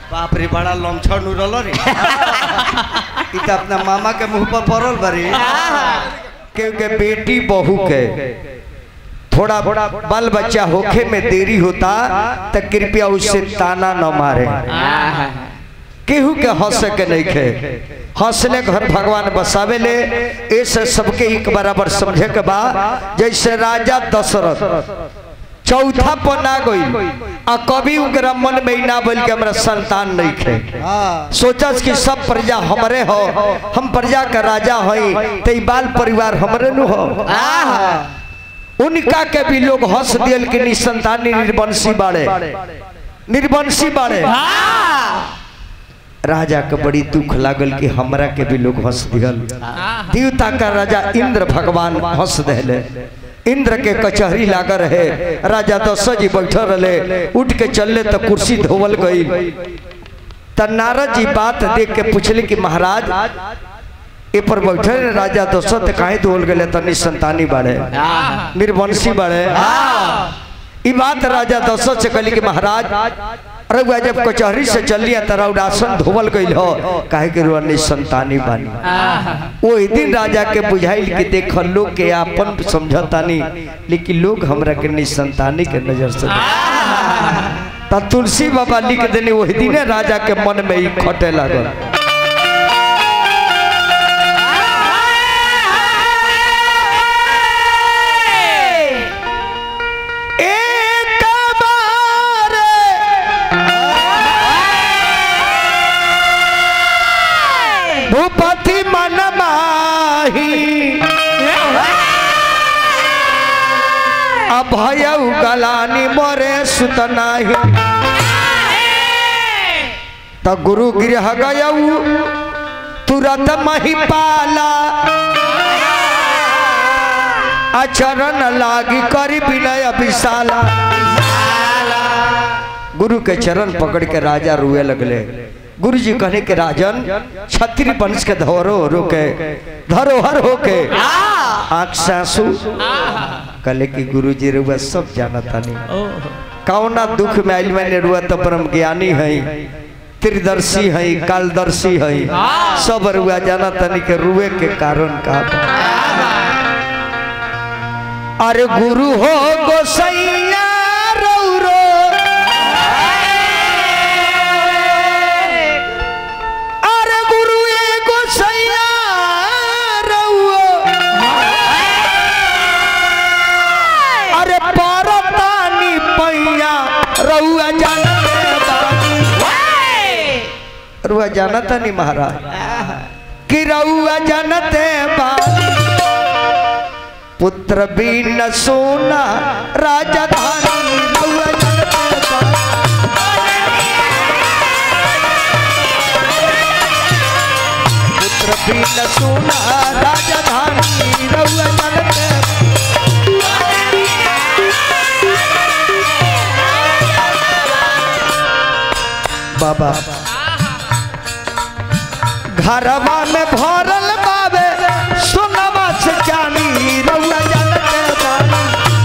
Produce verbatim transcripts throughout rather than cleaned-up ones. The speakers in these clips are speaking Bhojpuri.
बाप रे बड़ा लमछड़ उड़ल रे ई त अपना मामा के मुंह पर पड़ल बरे क्योंकि बेटी बहू के थोड़ा बाल बच्चा होखे में देरी होता तो कृपया उससे ताना न मारे केहू के हंस के नहीं खे हंसने घर भगवान बसावे ले ऐसे सबके एक बराबर समझे के बा। जैसे राजा दशरथ चौथा पना गई आ कभी उनके मन में ना बोल के हमरा संतान नहीं खे सोचा कि सब प्रजा हमरे हो हम प्रजा का राजा हई तो बाल परिवार हमरे नु हो उनका के भी लोग हंस दियल के निसंतानी निर्वंशी बाड़े निर्वंशी बाड़े राजा के बड़ी दुख लागल कि हमरा के भी लोग हंस दियल। देवता का राजा इंद्र भगवान हंस देले इंद्र के कचहरी लाग रहे राजा दशरथ जी बैठे रहे उठ के चलले तो कुर्सी धोवल गई त नारद जी बात देख के पूछले कि महाराज ए पर बैठे राजा दशरथ काहे धोल गए तो निसंतानी बाड़े निर्वंशी बाड़े ई बात राजा दशरथ से कहली कि महाराज अरे वह जब कचहरी से चलिए तरह आसन धोवल गई हो काहे के रुआ निसंतानी बानी वो दिन राजा के बुझाइल कि देख लोग के आपन समझतानी लेकिन लोग हमरा के निसंतानी के नजर से ता तुलसी बाबा लिख देने वही दिन राजा के मन में ही खटे लागल। भूपति मन माही अभय गलानी मोरे सुतनाही तो गुरु गृह गयऊ तुरंत महिपाला अचरण लागी करी विनय विशाला। गुरु के चरण पकड़ के राजा रुए लगले। गुरु जी कहने के राजन क्षत्रिय वंश के धरोहर होके धरोहर होके आँख से आंसू कहले कि गुरु जी रुआ सब जानता नहीं कौना दुख में आइल मैंने रुआ तो परम ज्ञानी है त्रिदर्शी है कालदर्शी है सब रुआ जानता नहीं के रुए के कारण का। अरे गुरु हो गोसैया रौरो रुआ जानता नहीं महाराज कि रउआ जानते पुत्र बिन सोना राजधानी रउआ जानते पुत्र बिन सोना राजधानी रउआ जानते बाबा घरवा में भरल बाबे सोनवा से चांदी रउआ जानते बानी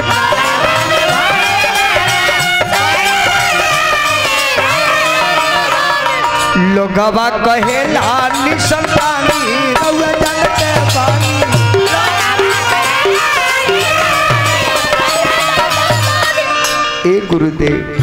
लोगवा कहेला निसंतानी रउआ जानते बानी ए गुरुदेव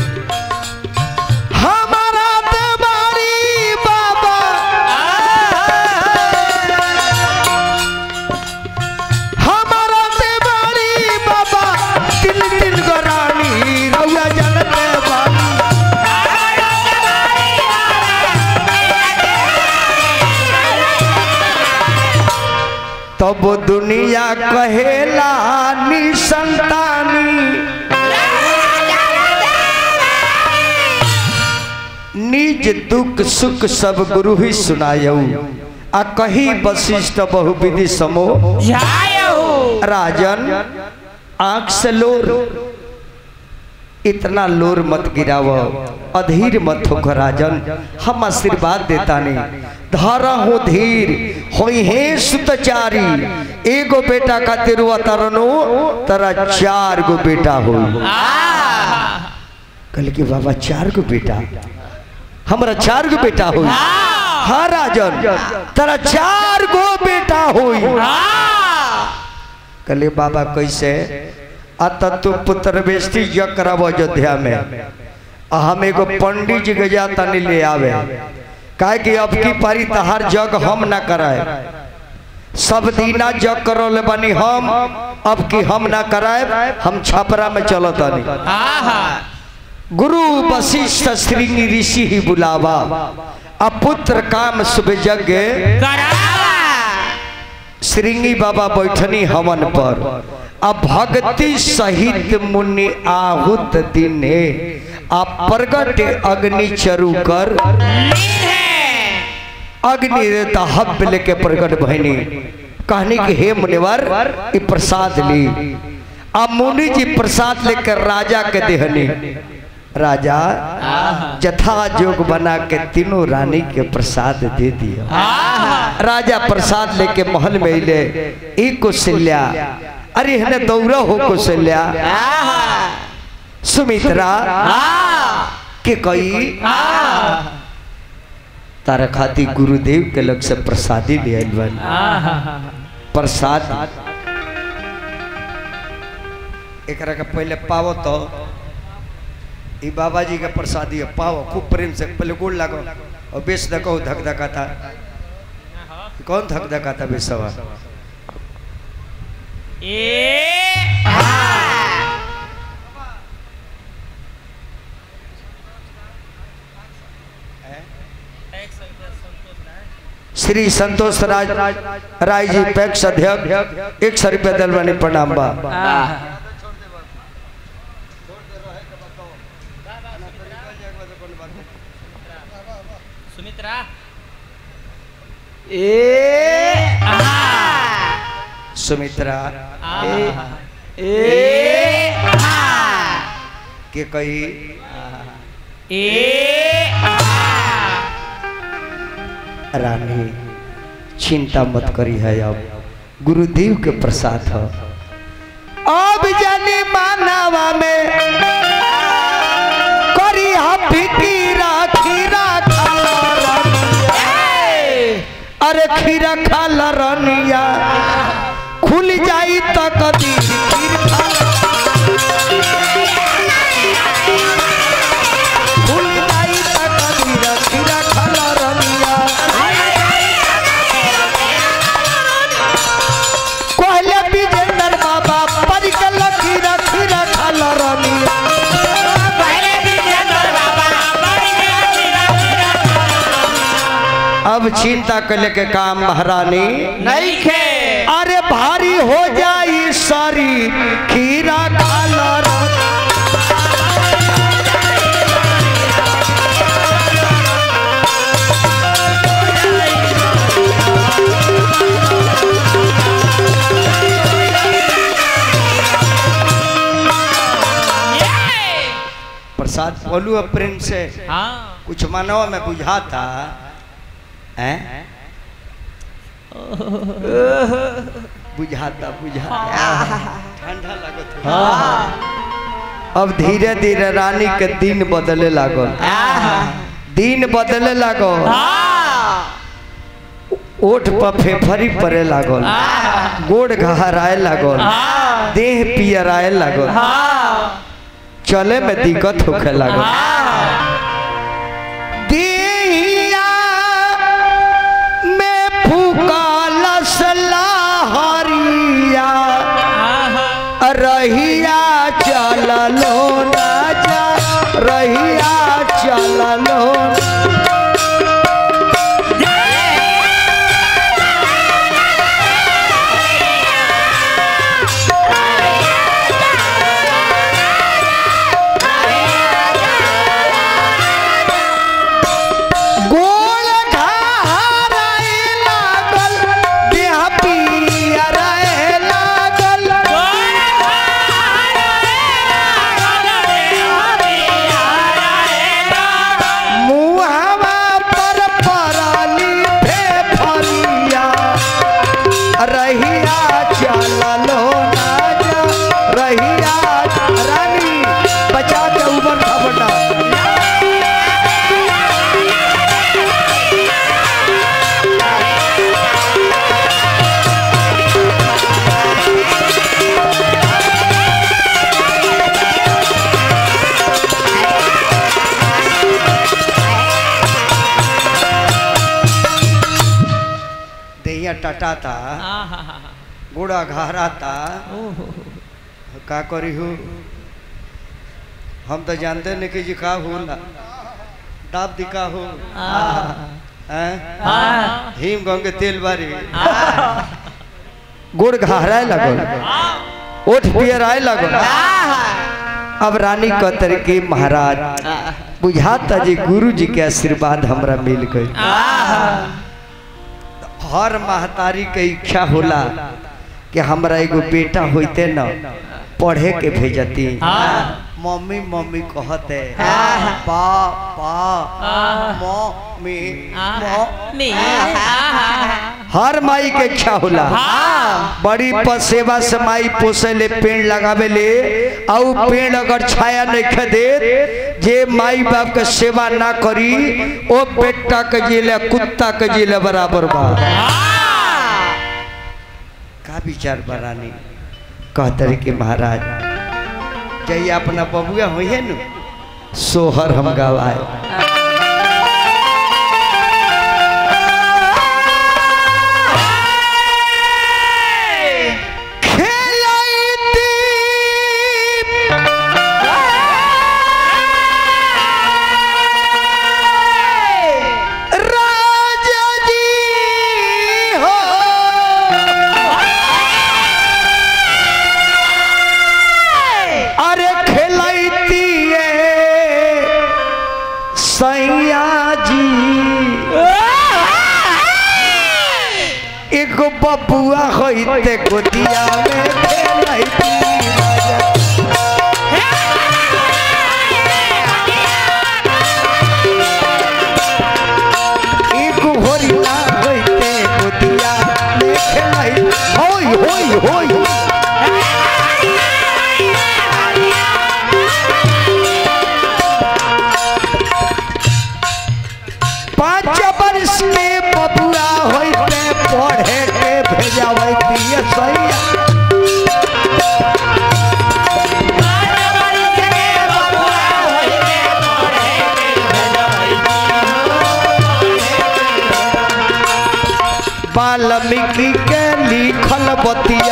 तब तो दुनिया कहेला निसंतानी निज दुख सुख सब गुरु ही सुनायऊ आ कही वशिष्ठ बहुविधि समूह राजन आंख से लोर इतना लोर मत गिराव अधीर मत होकर राजन हम आशीर्वाद देता नहीं धारा हो धीर होई हे सुतचारी एगो बेटा का तिरुआ तरनो तरा चार गो बेटा हो कल के बाबा चार गो बेटा हमरा चार गो बेटा हुई। हाँ राजन तेरा चार गो बेटा हुई। कहले बाबा कैसे? अत तू पुत्र बेस्ती जग कराब अयोध्या में, हम एगो पंडित जी के जाता नहीं ले आवे, काहे कि अब की पारी तहार जग हम ना कराए, सब दीना जग करो ले बनी हम, अब की हम ना कराए, हम छपरा में चलो तानी। गुरु वशिष्ठ श्रृंगी ऋषि ही बुलावा, अब पुत्र काम शुभ यज्ञ श्रृंगी बाबा बैठनी हवन पर। अब भक्ति सहित मुनि आहुत दिने, आप प्रगट अग्नि चरु कर अग्नि देता हब लेके प्रगट भैनी। कहनी कि हे मुनिवर ये प्रसाद ली। अब मुनि जी प्रसाद लेकर राजा के देहनी। राजा जथा जोग बना के तीनों रानी के प्रसाद दे दिया। राजा प्रसाद लेके महल में ले, एक कौशल्या अरे हने दौरा हो कौशल्या सुमित्रा के कई तारा खाती गुरुदेव के लग से प्रसादी ले आइल। प्रसाद एकरा का पहले पावो तो ई बाबा जी का प्रसादी पाओ खूब प्रेम से पहले गोड़ लागो और बेस दको धक धका था। कौन धक धका था बेसवा? ए श्री संतोष राज राय जी पैक्स अध्यक्ष एक सौ रुपया दलवानी प्रणाम बा। सुमित्रा ए सुमित्रा ए के कही ए रानी चिंता मत करी है, अब गुरुदेव के प्रसाद है। अब जानी मानवा में करी फिकीरा खीरा खाला, अरे खीरा खाला रनिया खुल जाई तक दी खीर खाला, खुल जाई तक दी खीरा खाला रनिया। कहले विजेंद्र बाबा परिकल खीरा खीरा खाला रनिया। अब चिंता करने के काम महारानी नहीं खे, अरे भारी हो जाई सारी खीरा खाला। प्रसाद बोलू प्रेम से। हाँ कुछ मानव में बुझाता है, बुझाता बुझाता ठंडा लगत। अब धीरे धीरे रानी के दिन बदले लागल, दिन बदले लागल, ओठ पर फेफरी पड़े लागल, गोड़ घहराए लागल, देह पियराए लागल, चले में दिक्कत होखे लागल। रहिया चललो ना जा, रहिया चललो मुँह देहिया टटाता गोड़ा घाराता का करी हो हम तो जानते नहीं कि जी का होला दाब दिखा हो हिम गंगे तेल बारी गुड़ घहराए लगल ओठ पियराए लगल। अब रानी कतर के महाराज बुझाता जी गुरु जी के आशीर्वाद हमरा मिल गई। हर महतारी के इच्छा होला कि हमरा एगो बेटा होते न पढ़े के भेजती। मम्मी मम्मी कहते पापा मम्मी मम्मी हर माई के इच्छा होला। बड़ी पसेवा से माई पोसे ले पेड़ लगावे ले और पेड़ अगर छाया नहीं दे जे माई बाप के सेवा ना करी ओ बेटा के जिले कुत्ता के जिले बराबर बा। का विचार बरानी कहते कि महाराज चाहिए अपना बबुआ हुई है न सोहर हम गवाए। बबुआ होइते गोदिया में खेलैती एक होरिया होइते गोदिया में खेलैती होय होय होय पाँच वर्ष में बबुआ होइते पढ़े भेजावे दिए सैया वाल्मीकि के लिखल बतिया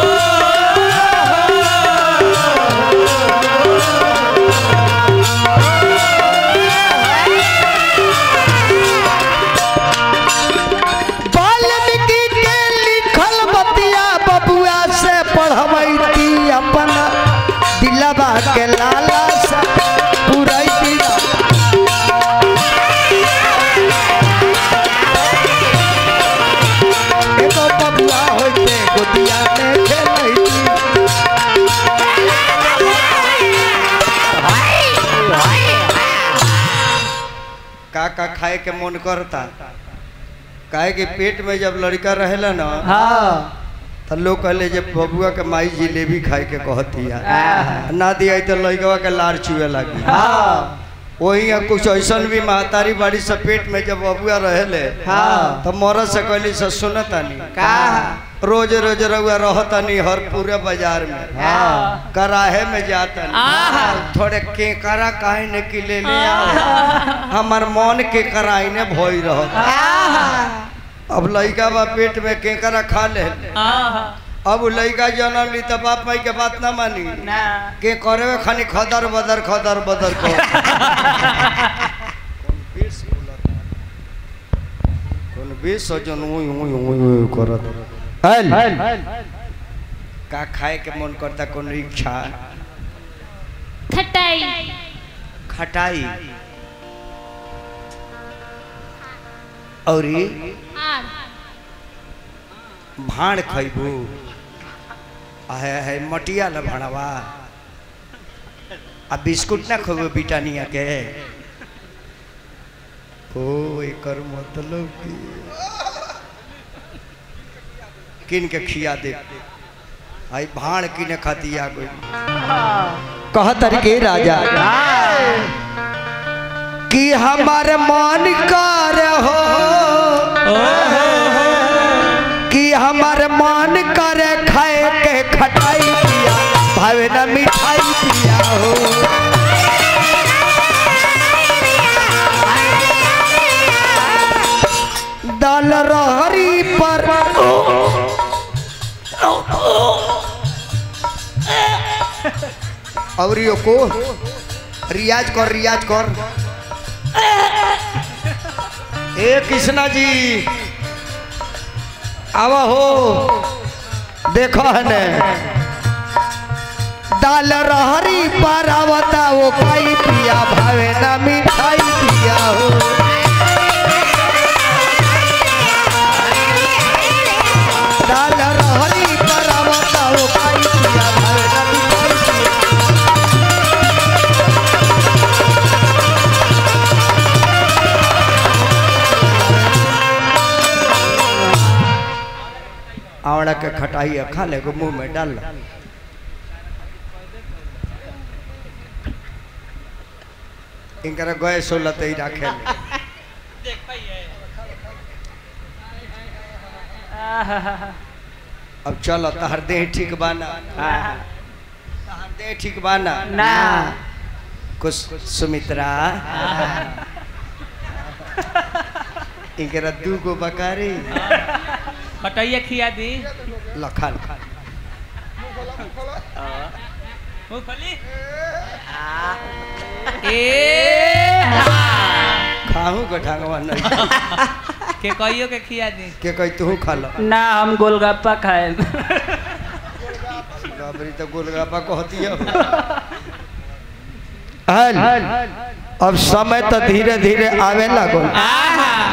अपना दिलवा के लाला सा पुरैती एगो बबुआ होइते गोदिया में खेलैती का का खाए के मन करता काहे कि पेट में जब लड़का रहेला ना हाँ तो लोग कहले जब बबुआ के माई जिलेबी खाए के कहती है ना दिया तो लड़कवा के लार चुए लगी। वही कुछ ऐसा भी महतारी बाड़ी से पेट में जब बबुआ रहे तो मरद से कहली से सुनतानी रोज रोज रउआ रहतानी हर पूरे बाजार में कराहे में जाता थोड़े केकरा काहे ने कि ले ले हमार मन के कराई ने भई रहता। अब लड़का बा पेट में केकरा खा ले अब लड़का जन्म ली तो बाप माई के बात ना मानी के करे खानी खदर बदर खदर बदर को कौन बीस सजन करत का खाए के मन करता कौन इच्छा खटाई खटाई और भाड़ खैबू है है मटिया ल भाड़वा आ बिस्कुट ना खबो बिटानिया के ओ एकर मतलब की किन के खिया दे आई भाड़ किने खाती आ गई कहतर के राजा कि हमारे मन कर हो कि हमारे मन करे खाए के खटाई पिया भावे न मिठाई पिया हो दाल रहरी पर और यो को रियाज कर रियाज कर। ए कृष्णा जी आवा हो देखो है ने दाल रहरी पारावता वो खाई पिया भावे ना मिठाई पिया हो। दाल रहरी पारावता वो खाई पिया भावे ना मिठाई पिया। आवड़ा के खटाई खा ले को मुंह में डाल। इनकर गए सोलह ही रखे अब चलो तहर देह ठीक बाना तहर देह ठीक बाना ना कुछ सुमित्रा इनकर दू को बकारी खटाइया खिया दी लखन मूंगफली ए खाहू को ढंगवा नहीं के कहियो के खिया दी के कही तू खा लो ना हम गोलगप्पा खाए बाबरी तो गोलगप्पा कहती है। हल अब समय तो धीरे धीरे आवे लगो